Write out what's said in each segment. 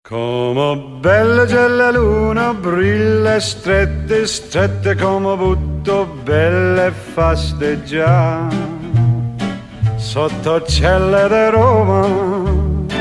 Come bella c'è la luna, brilla strette, strette come butto, belle e fasteggiare sotto cielo di Roma.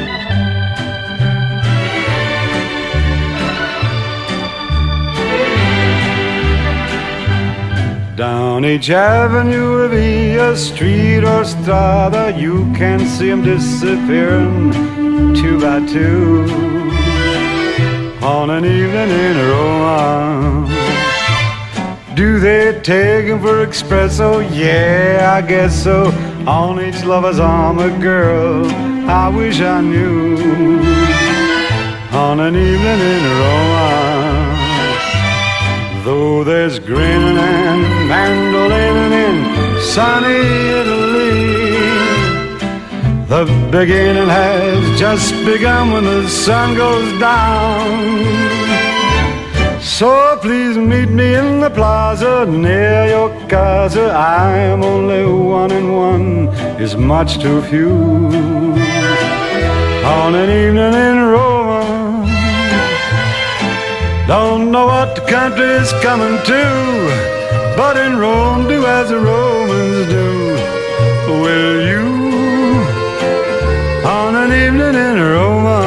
Down each avenue of via, street or strada, you can see 'em disappearing two by two on an evening in Roma. Do they take 'em for espresso? Yeah, I guess so. On each lover's arm a girl I wish I knew on an evening in Roma. Though there's grinning and mandolining in sunny Italy, the beginning has just begun when the sun goes down. So please meet me in the plaza near your casa. I am only one and one is much too few on an evening in Roma. Don't know what the country is coming to, but in Rome do as the Romans do. Will you on an evening in Roma?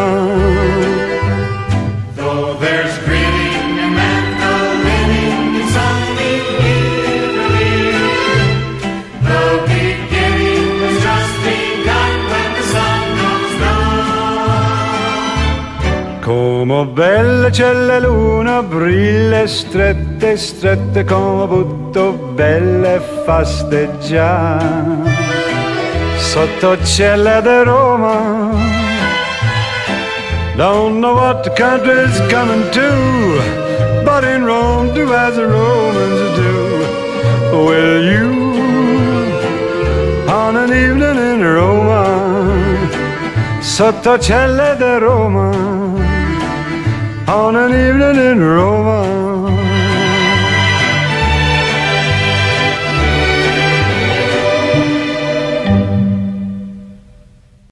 Though there's grinning and mandolining in sunny Italy, the beginning has just begun when the sun goes down. Come bella c'è la luna, brilla strette, strette come butto, belle e fasteggiare sotto cielo di Roma. Don't know what the country's coming to, but in Rome do as the Romans do. Will you on an evening in Roma, sotto cielo di Roma, on an evening in Roma?